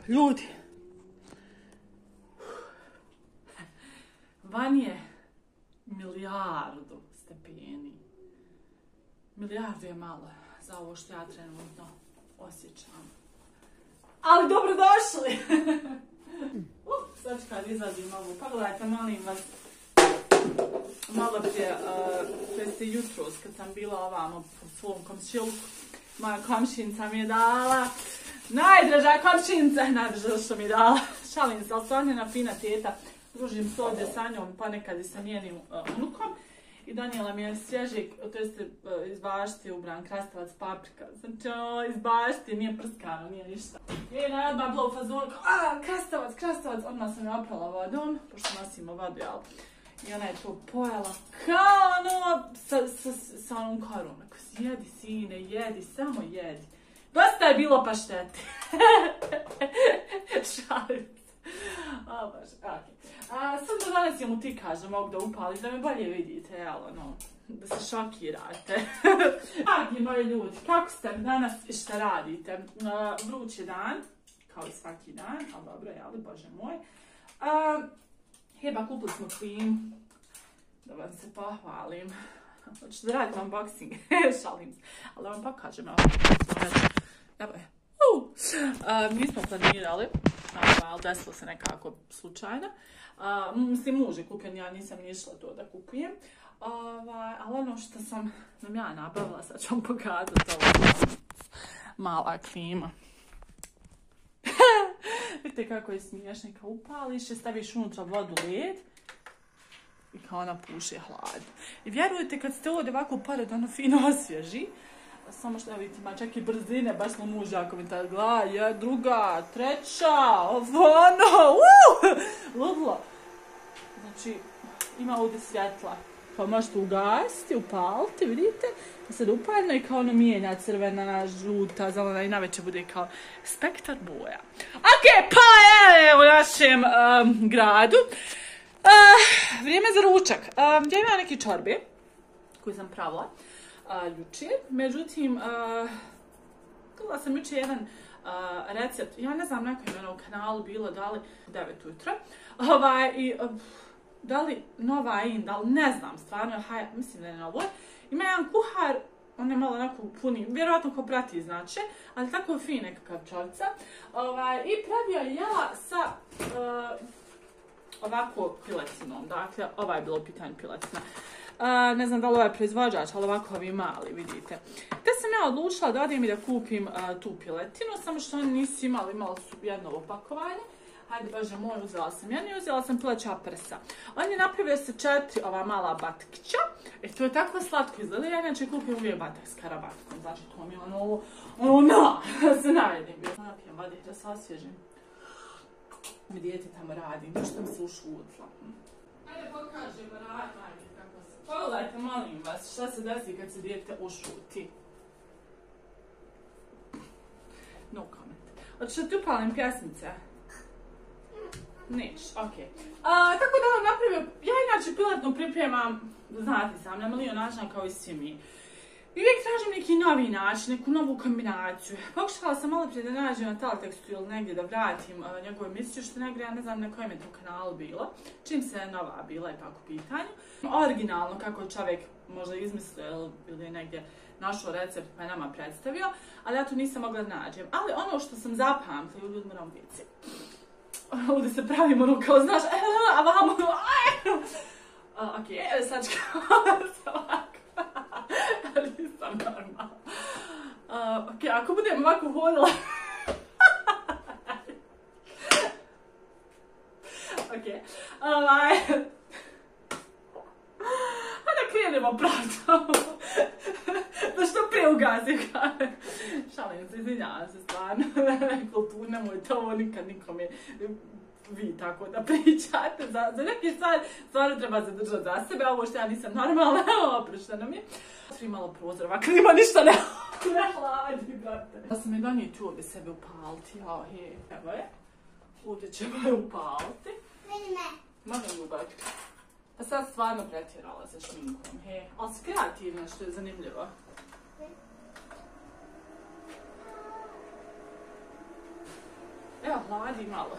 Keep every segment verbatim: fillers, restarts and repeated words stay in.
Ljudi. Van je milijardu stepeni. Milijardu je malo za ovo što ja trenutno osjećam. Ali dobrodošli! uh, sad kad izlazim ovu, pogledajte, molim vas. Malo prije, uh, to jeste jutros kad sam bila ovamo u svom komšiluku, moja komšinica mi je dala, najdraža komšinica, najdraža što mi je dala, šalim se, ali stvarno na fina teta, družim se ovdje sa njom, pa nekad i sa njenim uh, unukom. I donijela mi je svježi, to jeste uh, iz bašti ubran krastavac paprika. Znači, o, iz bašti, nije prskano, nije ništa. I jedna odmah bila u fazonu, a, krastavac, krastavac, odmah sam je oprala vodom, pošto nosimo vodu, jel? I ona je to pojela kao ono, sa, sa, sa onom korom. Ako si jedi, sine, jedi, samo jedi. Dosta je bilo pašteti. Šalim se. O, baš, okej. A sad da danas jemu ti kaže, mogu da upališ, da me bolje vidite, jel, ono, da se šokirate. Dragi moji ljudi, kako ste danas i šta radite? Uh, vruć je dan, kao i svaki dan, ali dobro, jel, bože moj. Uh, Heba, kupili smo klimu, da vam se pohvalim. Hoću da radim unboxing, šalim se, ali da vam pokažem. Evo je. Uh, uh, nismo planirali, ali desilo se nekako slučajno. Uh, mislim, muž je kupljen, ja nisam ni išla to da kupujem. Uh, ali ono što sam nam ja nabavila, sad ću vam pokazati ovo. Mala klima. Vidite kako je smiješno, kao upališ je, staviš unutra vodu, led i kao ona puše hladno. I vjerujte, kad ste ovdje ovako pored, ono fino osvježi, samo što vidite, ima čak i brzine, baš smo muž jako mi tada gleda, je druga, treća, ovo ono, uuu, ludlo. Znači, ima ovdje svjetla, pa možete ugasiti, upaliti, vidite, da se upaljeno i kao ono mijenja crvena, žuta, zelena i navečer bude kao spektar boja. Ok, pa je u našem um, gradu. Uh, vrijeme za ručak. Um, ja imam neki čorbe koji sam pravila uh, jučer, međutim, uh, gledala sam jučer jedan uh, recept, ja ne znam, neko je na kanalu bilo, da li devet ujutro, ovaj, i uh, da li Nova In, da li ne znam, stvarno, haj, mislim da je novo. Ima jedan kuhar, on je malo onako puni, vjerojatno ko prati znači, ali tako fin nekakav čovjeca. Ovaj, I pravio je jela sa uh, ovako piletinom, dakle, ovaj je bilo u pitanju piletina. Uh, ne znam da li ovaj proizvođač, ali ovako ovi mali, vidite. Te sam ja odlučila da odim i da kupim uh, tu piletinu, samo što oni nisu imali, imali su jedno opakovanje. Hajde, bože moj, uzela sam jednu i uzela sam pileća prsa. On je napravio se četiri ova mala batkića. E, to je tako slatko izgleda. Ja inače kupim uvijek batak s karabatkom. Znači, to mi je ono, ono, na, da se najedim. Napijem vode da se osvježim. Mi dijete tamo radim, nešto mi se ušudla. Hajde, pokažem, radite kako se. Pogledajte, molim vas, šta se desi kad se dijete ušuti. No comment. Hoćeš da ti upalim pjesmice? Neš, okej. Okay. Tako da vam napravio, ja inače piletno pripremam, znate sam, na milion načina kao i svi mi. I uvijek tražim neki novi način, neku novu kombinaciju. Pokušala sam malo prije da nađem na Teletekstu ili negdje da vratim uh, njegovu emisiju, što negdje, ja ne znam na kojem je to kanalu bilo. Čim se je nova bila je tako pitanju. Originalno, kako je čovjek možda izmislio ili je negdje našao recept pa je nama predstavio, ali ja to nisam mogla da nađem. Ali ono što sam zapamtila, ljudi moram vidjeti. Ovdje se pravim ono kao, znaš, a vamo, uh, ok, evo sad ću kao ovako, ali nisam normalna. Uh, ok, ako budem ovako hodila, ok, ovaj, hajde krenemo pravdom, da što prije ugazim kamer. Šalim se, izvinjavam se stvarno, kultur, nemoj to, ovo nikad nikome vi tako da pričate, za, za neke stvari stvarno treba zadržati za sebe, ovo što ja nisam normalna, oprošteno mi je. Svi malo prozor, ovako nima ništa ne, ne hladi, brate. Da sam je donijeti ovdje sebe upaliti, ja, he, evo je, ovdje ćemo je upaliti. Ne, ne. Možem ljubav. Pa sad stvarno pretjerala sa šminkom, he, ali si kreativna što je zanimljivo. Evo, hladi malo.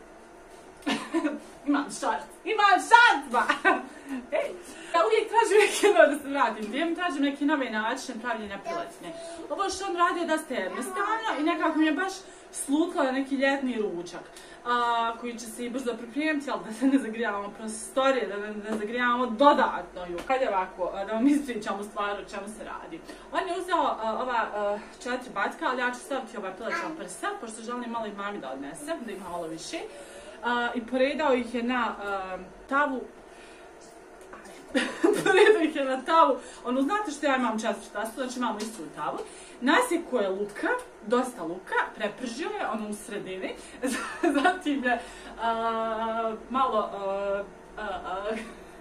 Imam šart, imam šart, ba! Ej, ja uvijek tražim neke nove da se vratim, gdje mi tražim neke nove načine pravljenja piletine. Ovo što on radio da ste jednostavno i nekako mi je baš slutilo na neki ljetni ručak, a, koji će se i brzo pripremiti, ali da se ne zagrijavamo prostorije, da ne, ne zagrijavamo dodatno ju. Kad je ovako, da vam ispričam u stvari o čemu se radi. On je uzeo a, ova a, četiri batka, ali ja ću staviti ova pilećna prsa, pošto želim malo i mami da odnesem, da ima malo više. Uh, I poredao ih je na uh, tavu, poredao ih je na tavu, ono znate što ja imam četiri tastu, znači imamo istu tavu, nasjeko je luka, dosta luka, prepržio je ono u sredini, zatim je uh, malo, uh, uh,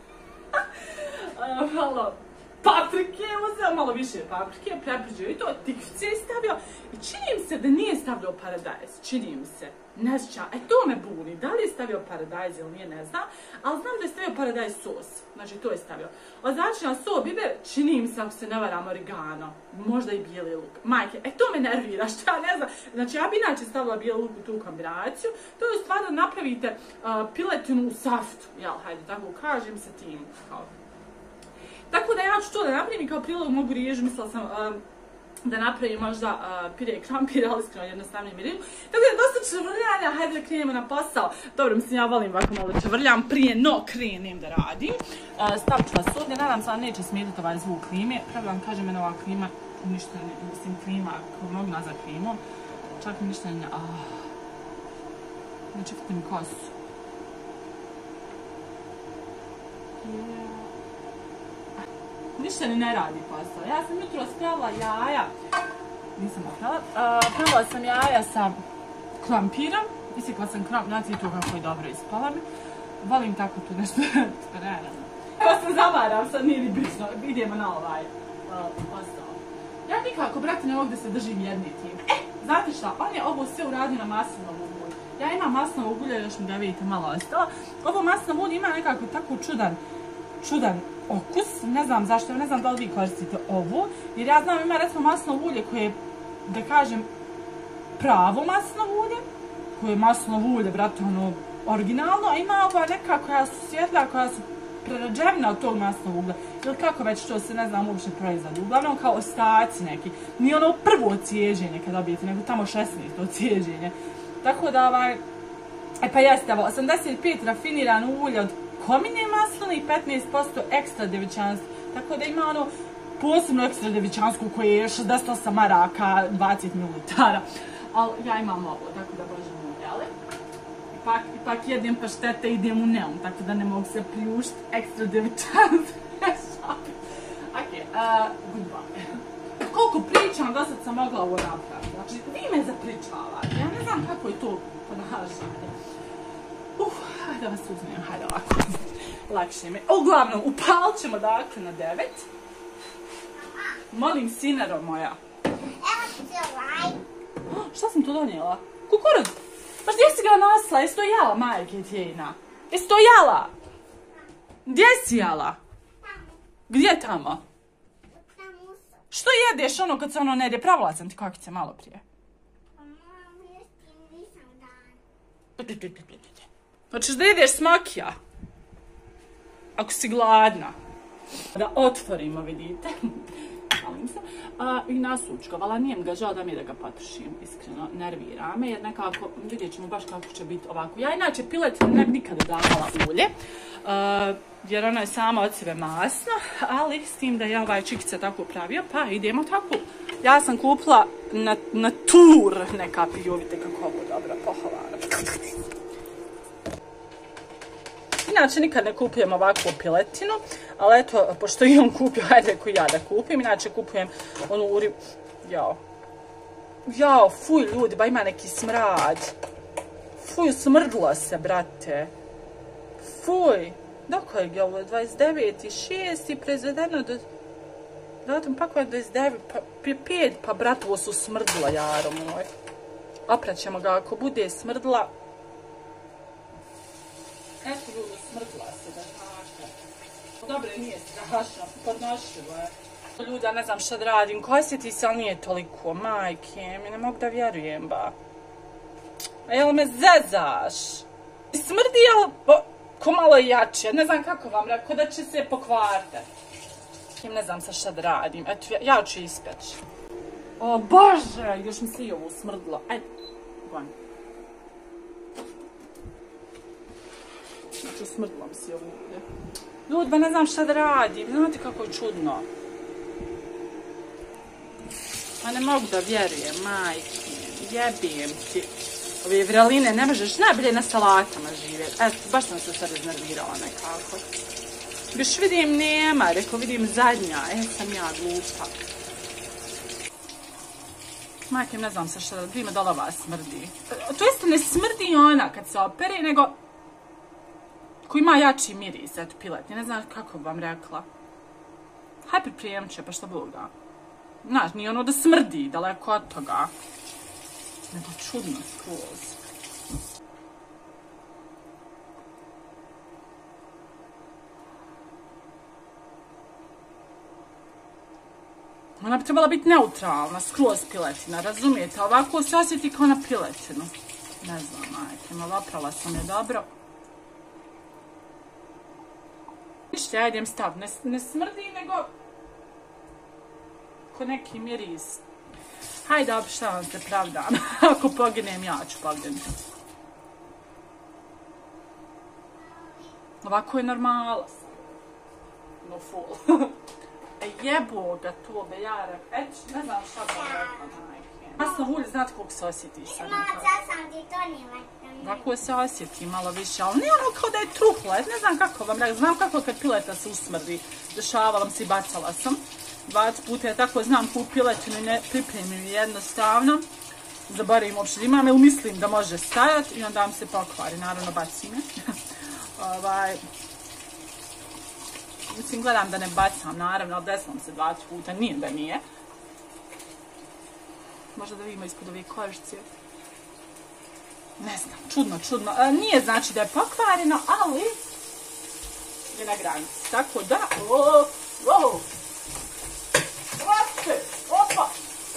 uh, malo paprike uzeo, malo više paprike, prepržio i to, tikvice je stavio i čini mi se da nije stavio paradajz, čini mi se. Ne znam, e to me buni, da li je stavio paradajz ili nije, ne znam, ali znam da je stavio paradajz sos, znači to je stavio. Od začina so, biber, čini mi se ako se ne varam origano, možda i bijeli luk. Majke, e to me nervira, što ja ne znam, znači ja bi inače stavila bijeli luk u tu kombinaciju, to je u stvari da napravite uh, piletinu u saftu, jel, hajde, tako kažem sa tim, kao. Tako da ja ću to da napravim i kao prilog mogu riježu, mislila sam, uh, da napravim možda uh, pire krampir, ali iskreno jednostavnije mi riježu. Tako da je dosta čvrljanja, hajde da krenemo na posao. Dobro, mislim, ja volim ovako malo čvrljam prije, no krenem da radim. Uh, stavit ću vas ovdje, nadam se da neće smetiti ovaj zvuk klime. Pravo vam kažem, mene ova klima, ništa ne, mislim, klima, kao mnogo nazad klimom. Čak mi ništa ne, ah, ne čekajte mi kosu. Yeah. Ništa ni ne radi posao. Ja sam jutro spravila jaja, nisam oprala, uh, pravila sam jaja sa krampirom, isikla sam kramp, znači to kako je dobro ispala mi. Volim tako tu nešto spremno. Evo se zavaram, sad nije ni bitno, idemo na ovaj uh, posao. Ja nikako, brate, ne mogu da se držim jedni tim. E, znate šta, on je ovo sve uradio na maslinovu ulju. Ja imam maslinovo ulje, još mi ga vidite malo ostalo. Ovo maslinovo ulje ima nekako tako čudan, čudan okus, ne znam zašto, ne znam da li vi koristite ovo, jer ja znam ima recimo maslinovo ulje koje je, da kažem, pravo maslinovo ulje, koje je maslinovo ulje, brate, ono, originalno, a ima ova neka koja su svjetla, koja su prerađevina od tog maslinovog ulja, ili kako već to se, ne znam, uopće proizvodi, uglavnom kao ostaci neki, nije ono prvo cijeđenje kad dobijete, nego tamo šesnaesto cijeđenje, tako da ovaj, e pa jeste, ovo, osamdeset pet rafinirano ulje od komine masline i petnaest posto ekstra djevičanstvo. Tako da ima ono posebno ekstra djevičansko koje je šezdeset osam maraka, dvadeset mililitara. Ali ja imam ovo, tako da možemo jele. Ipak, ipak jedem paštete i idem u neum, tako da ne mogu se pljušt ekstra djevičanstvo. Ok, uh, goodbye. Koliko pričam, do sad sam mogla ovo napraviti. Znači, vi me zapričavate. Ja ne znam kako je to ponašanje. Uf, hajde da vas uzmem, hajde ovako, lakše mi. Uglavnom, upalit ćemo dakle na devet. Molim sinaro moja. Evo ti ovaj. Šta sam tu donijela? Kukuruz. Pa gdje si ga nosila? Jesi to jela, majke tjejna? Jesi to jela? Gdje si jela? Gdje tamo? Što jedeš ono kad se ono ne jede? Pravila sam ti kakice malo prije. Hoćeš da jedeš smakija? Ako si gladna. Da otvorimo, vidite. Malim se. A, I nasučkovala, nijem ga žao da mi je da ga potrošim, iskreno, nervira me, jer nekako, vidjet ćemo baš kako će biti ovako. Ja inače piletinu ne bi nikada davala ulje, uh, jer ona je sama od sebe masna, ali s tim da je ovaj čikica tako pravio, pa idemo tako. Ja sam kupila na, na tur neka pijovite kako ovo dobro pohovano. Inače, nikad ne kupujem ovakvu piletinu, ali eto, pošto i on kupio, hajde ko ja da kupim, inače kupujem onu uri... Jao. Jao, fuj ljudi, ba ima neki smrad. Fuj, smrdlo se, brate. Fuj. Doko je ovo, dvadeset devet i šest i proizvedeno do... Datum pakova dvadeset devet, pa pet, pa brat, ovo su smrdlo, jaro moj. Opraćemo ga, ako bude smrdla... Eto ljudi, smrdla se, da znaš. Dobre, nije strašno, podnošljivo je. Ljudi, ja ne znam šta da radim, ko osjeti se, ali nije toliko, majke, mi ne mogu da vjerujem, ba. A jel me zezaš? Smrdi, jel ko malo jače, ne znam kako vam rekao, da će se pokvariti. Ne znam sa šta da radim, eto ja ću ispeći. O Bože, još mi se i ovo smrdilo, ajde, gonj. Znači smrdilo mi se i ovo ovdje. Ljudi, ba ne znam šta da radim, znate kako je čudno. Pa ne mogu da vjerujem, majke, jebijem ti. Ove vraline ne možeš najbolje na salatama živjeti. Eto, baš sam se sad iznervirala nekako. Još vidim nema, reko vidim zadnja, e sam ja glupa. Majke, ne znam sa šta da prima da li ova smrdi. To jeste ne smrdi ona kad se opere, nego koji ima jači miris, eto piletni, ne znam kako bi vam rekla. Haj pripremit će, pa šta Bog da. Znaš, nije ono da smrdi, daleko od toga. Nego čudno skroz. Ona bi trebala biti neutralna, skroz piletina, razumijete? Ovako se osjeti kao na piletinu. Ne znam, majke, malo oprala sam je dobro. Ništa, ja idem stav, ne, ne smrdi, nego ko neki miris. Hajde, šta vam se pravdam. Ako poginem, ja ću poginuti. Ovako je normala. No full. Jebo ga to, bejare. Eć, ne znam šta bi vam rekla, majke. Masno ulje, znate koliko se osjetiš sad. Ima, sad sam ti to nima. Ovako se osjeti malo više, ali nije ono kao da je truhla. Ne znam kako vam rekla. Znam kako kad pileta se usmrdi. Dešavala se i bacala sam. dvadeset puta ja tako znam koju piletinu i ne pripremim jednostavno. Zaboravim uopšte da imam, ili mislim da može stajati i onda vam se pokvari, naravno bacim je. ovaj, mislim, gledam da ne bacam, naravno, ali desam se dvadeset puta, nije da nije. Možda da vidimo ispod ovih kožice. Ne znam, čudno, čudno. E, nije znači da je pokvareno, ali je na granici. Tako da, o, o, opa!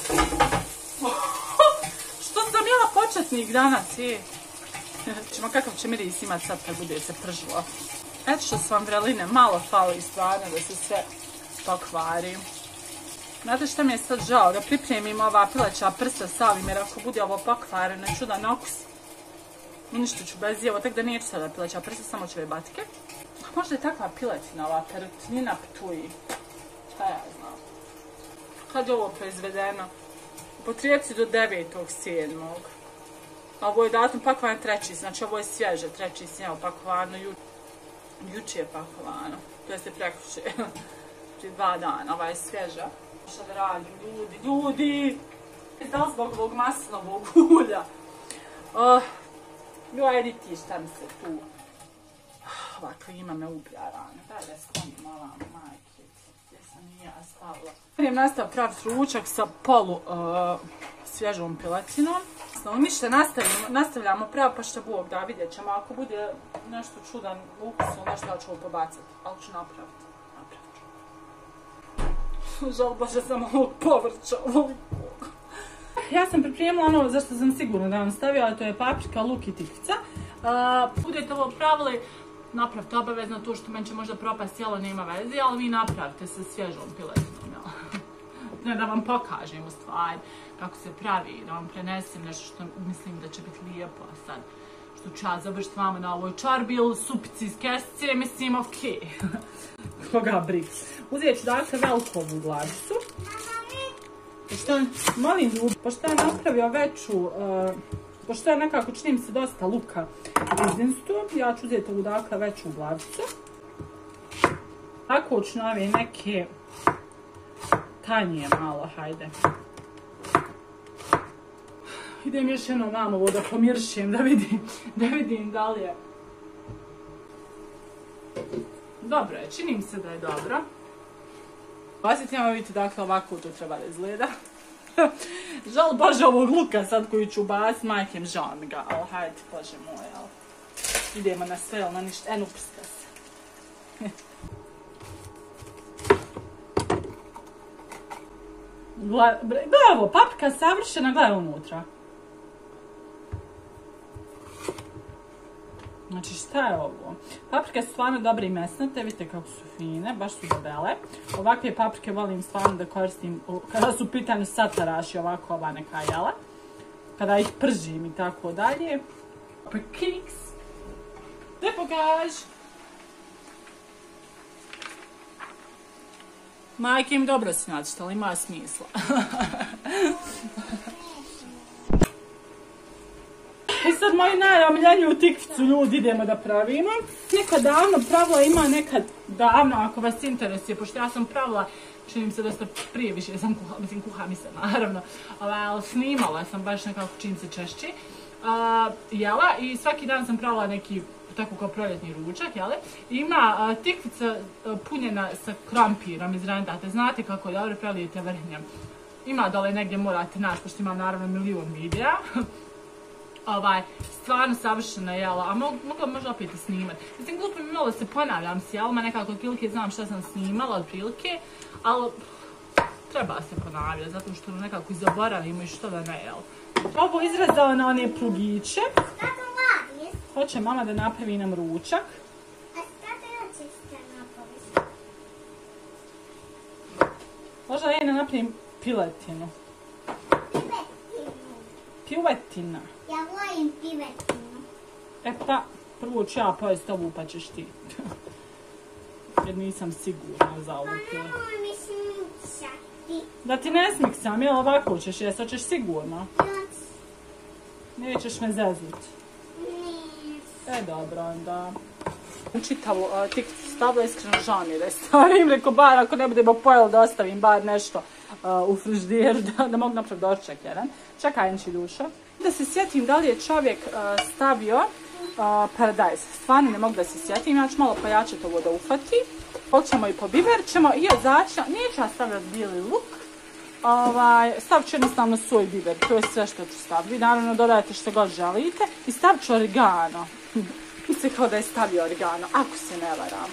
Što sam ja početnik danas, je? Čemo kakav će miris imat sad kad bude se pržilo. Eto što su vam vreline, malo fali stvarno da se sve pokvari. Znate šta mi je sad žao, da pripremim ova pileća prsa sa ovim, jer ako bude ovo pokvareno, čudan okus. Ništa ću bez jevo, tako da neću sada pileća prsa, samo ću ove batike. Možda je takva piletina, ova perutnina ptuji. Šta ja znam. Kad je ovo proizvedeno? Po trideset do devetog sedmog A ovo je datum pakovano treći, znači ovo je svježe, treći sedam pakovano, ju, juče je pakovano, to jeste prekuće, prije dva dana, ova je svježa. Šta da radim, ljudi, ljudi! Da li zbog ovog maslinovog ulja? Uh, joj, edi ti šta mi se tu. Ova klima me ubija rane, daj da sklonim ovamo, majke, gdje sam i ja stavila. Idem nastav praviti ručak sa polu uh, svježom piletinom. Ništa, nastavljamo, nastavljamo pravo pa šta Bog da, vidjet ćemo. Ako bude nešto čudan ukus ili nešto, ja ću ovo pobacati, ali ću napraviti. Napravit ću. Žal Bože, sam ovog povrća, ovog Bog. Ja sam pripremila ono zašto sam sigurno da vam stavila, to je paprika, luk i tikvica. Uh, budete ovo pravili, napravite obavezno to što meni će možda propasti, jelo nema veze, ali vi napravite sa svježom piletinom, jel? Ne, da vam pokažem u stvari kako se pravi, da vam prenesem nešto što mislim da će biti lijepo, a sad što ću ja završiti vama na ovoj čorbi ili supici iz kesice, mislim, okej. Okay. Koga brik. Uzet ću dakle veliku ovu glavicu. Pošto je, molim ljubi, pošto je napravio veću, uh, pošto je nekako činim se dosta luka izinstu, ja ću uzeti ovu dakle veću glavicu. Tako ću na ove neke tanje malo, hajde. Idem još jedno nam ovo da pomiršim, da vidim, da vidim da li je. Dobro je, činim se da je dobro. Osjetimo vidite, dakle, ovako to treba da izgleda. Žal Bože ovog luka sad koji ću ubaciti, majkem žal mi ga, ali hajde, Bože moj, ali. Idemo na sve, ali na ništa, eno prska se. Gledaj ovo, paprika savršena, gledaj unutra. Znači šta je ovo? Paprike su stvarno dobre i mesnate, vidite kako su fine, baš su debele. Ovakve paprike volim stvarno da koristim kada su u pitanju sataraši, ovako ova neka jela. Kada ih pržim i tako dalje. Paprikiks. Gdje pokaž? Majke im dobro si nacrtala, ima smisla. I sad moju najomiljeniju tikvicu ljudi idemo da pravimo. Nekad davno pravila ima, nekad davno, ako vas interesuje, pošto ja sam pravila, čini mi se da ste prije više sam kuhala, mislim kuha mi se naravno, ali snimala sam baš nekako čim se češće. Uh, jela i svaki dan sam pravila neki tako kao proljetni ručak, jele? Ima uh, tikvica uh, punjena sa krompirom iz rendate, znate kako dobro prelijete vrhnjem. Ima dole negdje morate naći, pošto imam naravno milion videa. Ovaj, stvarno savršena jela, a mogu, mogla možda opet i snimat. Mislim, glupo mi malo da se ponavljam s jelama, nekako od prilike znam šta sam snimala od prilike, ali treba se ponavljati, zato što nekako i zaboravimo i što da ne, jel? Ovo izrezala na one plugiće. Šta to radiš? Hoće mama da napravi nam ručak. A šta te hoćeš da napraviš? Možda ja ne napravim piletinu. Pivetinu. Piletina. Ja volim pivetinu. E pa, prvo ću ja pojest ovu pa ćeš ti. Jer nisam sigurna za ovu piletinu. Pa nemoj mi smiksati. Da ti ne smiksam, jel ovako ćeš jest, hoćeš sigurno? Noć. Nećeš me zeznut. Ne. E, dobro, onda. Čitavu tikvicu stavila, iskreno žao mi je da je stavim, rekao bar ako ne budemo pojeli da ostavim bar nešto uh, u frižideru da, da mogu napraviti doček jedan. Čekaj, Enči duša. Da se sjetim da li je čovjek uh, stavio uh, paradajz. Stvarno ne mogu da se sjetim, ja ću malo pojačati ovo da ufati. Hoćemo i po biber ćemo i od začina, neću ja stavljati bijeli luk. Ovaj, stavit ću jednostavno soj biber, to je sve što ću staviti. Vi naravno dodajete što god želite i stavit ću oregano. Mislim kao da je stavio oregano, ako se ne varam.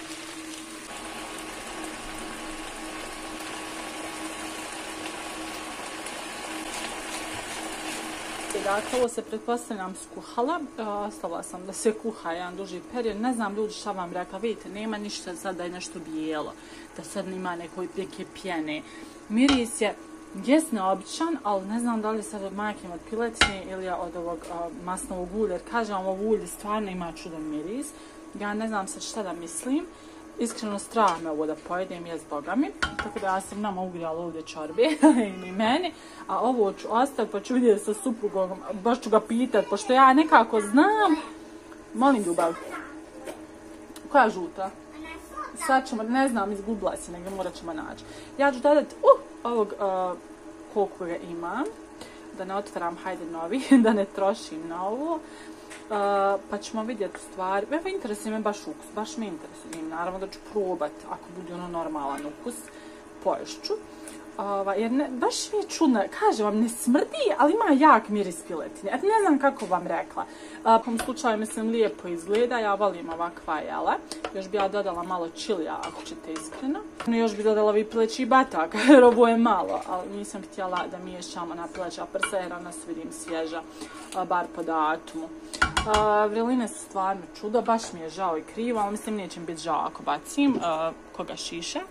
Dakle, ovo se pretpostavljam skuhala, ostavila sam da se kuha jedan duži period, ne znam ljudi šta vam rekla, vidite, nema ništa sad da je nešto bijelo, da sad nema nekoj neke pjene. Miris je jest neobičan, ali ne znam da li je sad od majke od piletine ili od ovog uh, masnovog ulja, jer kažem vam, ovo ulje stvarno ima čudan miris. Ja ne znam sad šta da mislim. Iskreno strah me ovo da pojedem, jest Boga mi. Tako da ja sam nama ugrijala ovdje čorbe i meni. A ovo ću ostaviti pa ću vidjeti sa suprugom, baš ću ga pitat, pošto ja nekako znam. Molim ljubav. Koja žuta? Sad ćemo, ne znam, izgubila si, nego morat ćemo naći. Ja ću dodati uh, ovog uh, koliko ga imam. Da ne otvaram, hajde novi, da ne trošim na ovo. Uh, pa ćemo vidjeti u stvari. Evo, interesuje me baš ukus, baš me interesuje. Naravno da ću probati, ako bude ono normalan ukus, poješću. Uh, jer ne, baš mi je čudno, kažem vam, ne smrdi, ali ima jak miris piletine. Ne znam kako vam rekla. Uh, po slučaju, mislim, lijepo izgleda, ja volim ovakva jela. Još bi ja dodala malo čilija, ako ćete iskreno. Još bi dodala ovi pileći batak, jer ovo je malo, ali nisam htjela da miješamo na pileća prsa, jer ona su, vidim, svježa, uh, bar po datumu. Uh, vreline su stvarno čudo, baš mi je žao i krivo, ali mislim neće mi biti žao ako bacim uh, koga šiše.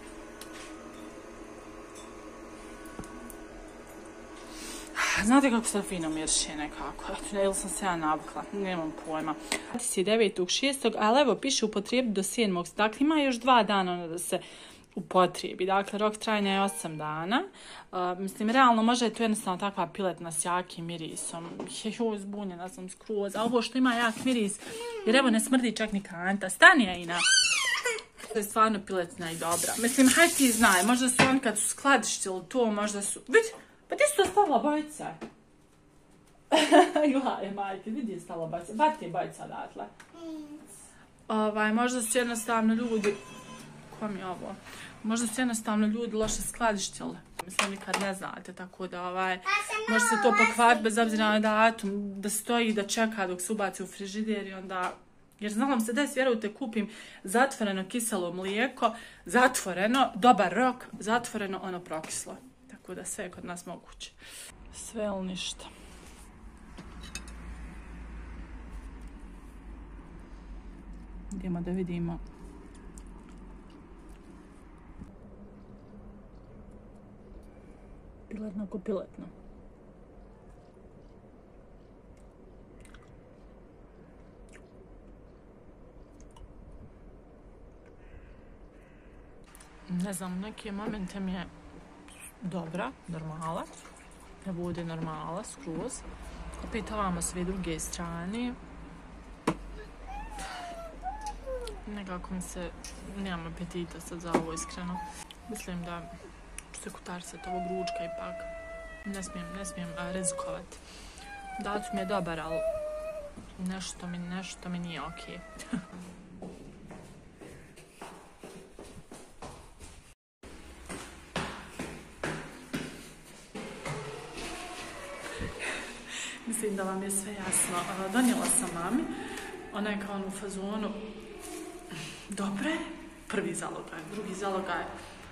Znate kako se fino mirši nekako, ili sam se ja navukla, nemam pojma. dvadeset devetog šestog ali evo piše upotrijebiti do sedmog Dakle, ima još dva dana da se upotrijebi. Dakle, rok trajanja je osam dana. Uh, mislim, realno može je to jednostavno takva piletna s jakim mirisom. Joj, zbunjena sam skroz. A ovo što ima jak miris, jer evo ne smrdi čak ni kanta. Stani, Aina! To je stvarno piletna i dobra. Mislim, hajde ti znaj, možda su on kad su skladištili to, možda su... Vidi! Pa ti su to stavila bojca. Gledaj, majke, vidi je stavila bojca. Ba ti je bojca odatle. Ovaj, možda su jednostavno ljudi... Ko mi je ovo? Možda su jednostavno ljudi loše skladištili. Mislim, nikad ne znate, tako da ovaj... Može se to pokvariti bez obzira na datum, da stoji, da čeka dok se ubaci u frižider i onda... Jer znala se desi, vjerujte, kupim zatvoreno kiselo mlijeko, zatvoreno, dobar rok, zatvoreno, ono prokislo. Tako da sve je kod nas moguće. Sve ili ništa. Idemo da vidimo. Piletno ko piletno. Ne znam, neke momente mi je dobra, normala. Ne bude normala, skroz. Opet ovamo sve druge strane. Nekako mi se, nemam apetita sad za ovo, iskreno. Mislim da ću se kutarsati ovog ručka ipak. Ne smijem, ne smijem a, rizikovati. Datum je dobar, ali nešto mi, nešto mi nije okej. Mislim da vam je sve jasno. Donijela sam mami. Ona je kao u fazonu. Dobre. Prvi zalogaj. Drugi zalogaj.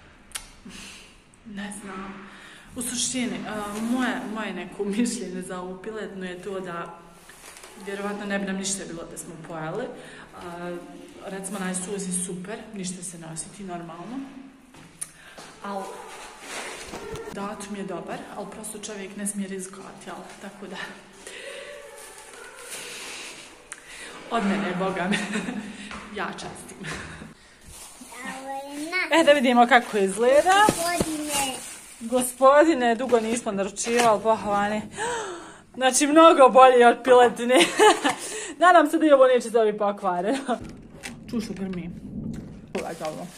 Ne znam. U suštini, moje, moje neko mišljenje za ovu piletnu je to da vjerovatno ne bi nam ništa bilo da smo pojeli. Recimo, najsuz je super. Ništa se ne osjeti normalno. Ali datum je dobar, ali prosto čovjek ne smije rizikovati, ali tako da. Od mene, Boga me, ja častim. E, da vidimo kako izgleda. Gospodine. Gospodine, dugo nismo naručivali, pohvane. Znači, mnogo bolje od piletine. Nadam se da i ovo neće da bi pokvareno. Čušu grmi. Pogledajte ovo.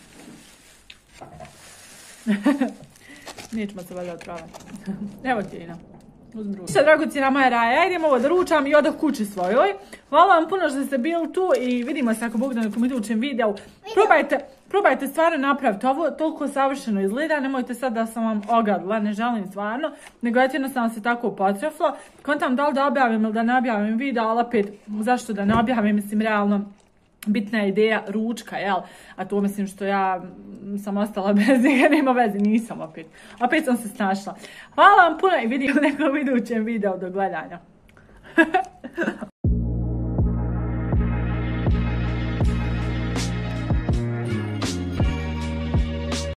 Nećemo se valjda otpravati. Evo ti, Ina. Uzmi drugu. Šta, dragocina moja raja, idemo ovo da ručam i odah kući svojoj. Hvala vam puno što ste bili tu i vidimo se ako Bog da nekom idućem videu. Probajte, probajte stvarno napraviti ovo, toliko savršeno izgleda, nemojte sad da sam vam ogadila, ne želim stvarno, nego eto jednostavno se tako potreflo. Kontam da li da objavim ili da ne objavim video, ali opet, zašto da ne objavim, mislim, realno, bitna je ideja ručka, jel? A to mislim što ja sam ostala bez njega, nema veze, nisam opet. Opet sam se snašla. Hvala vam puno i vidim u nekom idućem videu do gledanja.